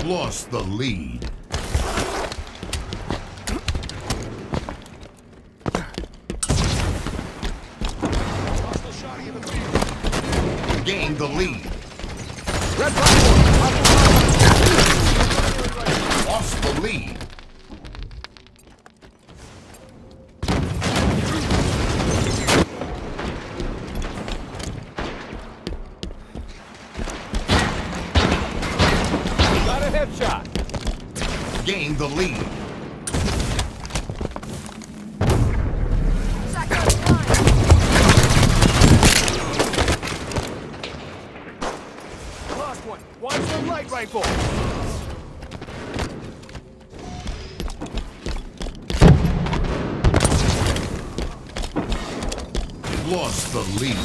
Lost the lead. Gained the lead. Red platform. Lost the lead. Got a headshot. Gained the lead. Lost one. Watch the light rifle. Lost the lead.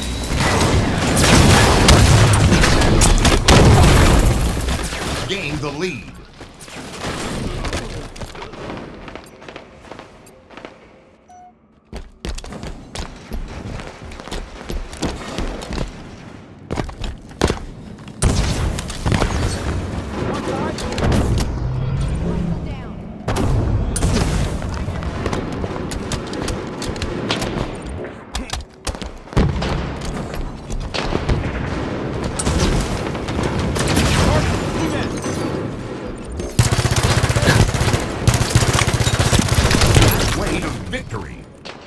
Gained the lead. Victory.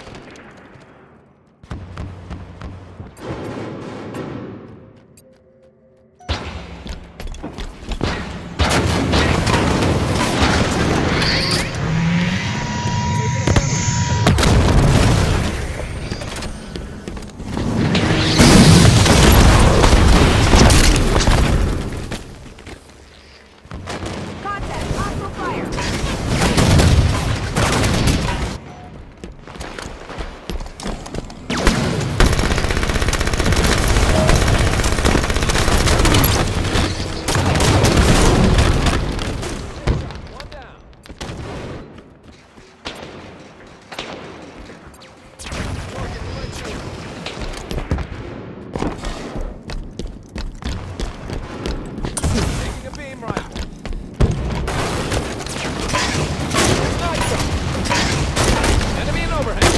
Enemy in overhead.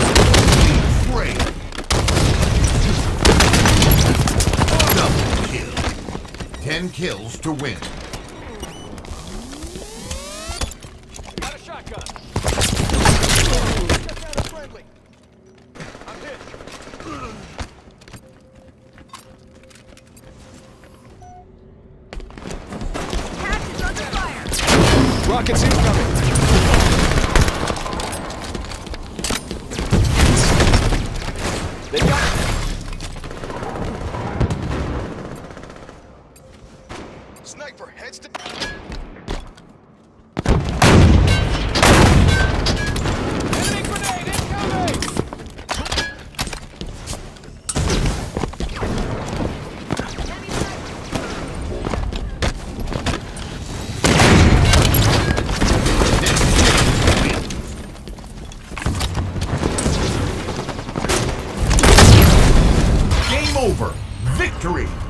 Double kill. 10 kills to win. Got a shotgun. Just got a friendly. I'm hit. Hatch is under fire. Rockets incoming. They got it. Sniper heads to. Enemy grenade incoming. Game over. Victory.